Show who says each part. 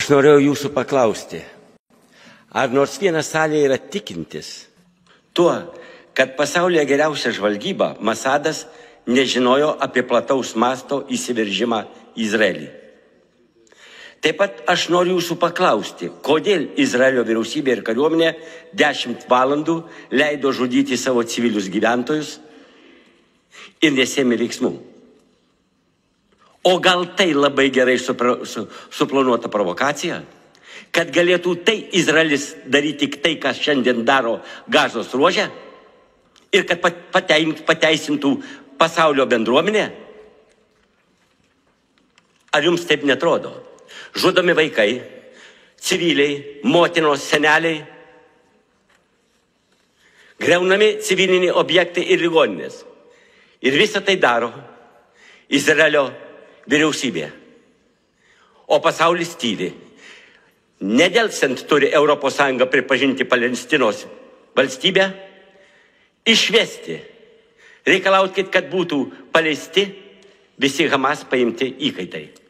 Speaker 1: Aš norėjau jūsų paklausti, ar nors vienas salėje yra tikintis tuo, kad pasaulyje geriausia žvalgyba Masadas nežinojo apie plataus masto įsiveržimą į Izraelį. Taip pat aš noriu jūsų paklausti, kodėl Izraelio vyriausybė ir kariuomenė 10 valandų leido žudyti savo civilius gyventojus ir nesėmė veiksmų. O gal tai labai gerai suplanuota provokacija, kad galėtų tai Izraelis daryti tik tai, kas šiandien daro Gazos ruože ir kad pateisintų pasaulio bendruomenė? Ar jums taip netrodo? Žudomi vaikai, civiliai, motinos, seneliai, griaunami civiliniai objektai ir ligoninės. Ir visą tai daro Izraelio vyriausybė. O pasaulis tyli. Nedelsiant turi ES pripažinti Palestinos valstybę, išvesti, reikalauti, kad būtų paleisti visi Hamas paimti įkaitai.